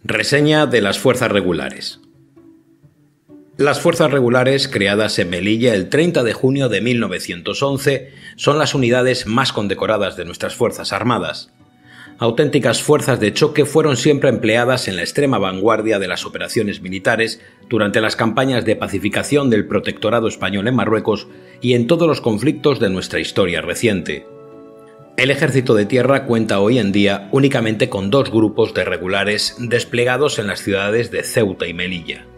Reseña de las Fuerzas Regulares. Las Fuerzas Regulares, creadas en Melilla el 30 de junio de 1911, son las unidades más condecoradas de nuestras Fuerzas Armadas. Auténticas fuerzas de choque fueron siempre empleadas en la extrema vanguardia de las operaciones militares durante las campañas de pacificación del Protectorado español en Marruecos y en todos los conflictos de nuestra historia reciente. El Ejército de Tierra cuenta hoy en día únicamente con 2 grupos de regulares desplegados en las ciudades de Ceuta y Melilla.